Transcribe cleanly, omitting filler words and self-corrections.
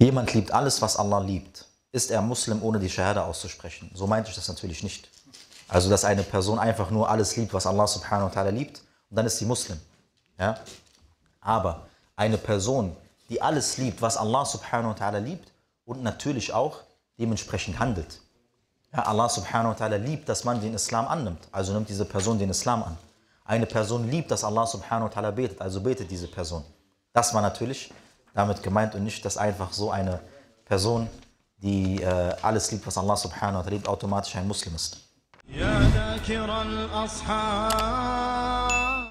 Jemand liebt alles, was Allah liebt. Ist er Muslim, ohne die Shahada auszusprechen? So meinte ich das natürlich nicht. Also, dass eine Person einfach nur alles liebt, was Allah subhanahu wa ta'ala liebt, und dann ist sie Muslim. Ja? Aber eine Person, die alles liebt, was Allah subhanahu wa ta'ala liebt, und natürlich auch dementsprechend handelt. Ja, Allah subhanahu wa ta'ala liebt, dass man den Islam annimmt, also nimmt diese Person den Islam an. Eine Person liebt, dass Allah subhanahu wa ta'ala betet, also betet diese Person. Das war natürlich damit gemeint und nicht, dass einfach so eine Person, die alles liebt, was Allah subhanahu wa ta'ala liebt, automatisch ein Muslim ist.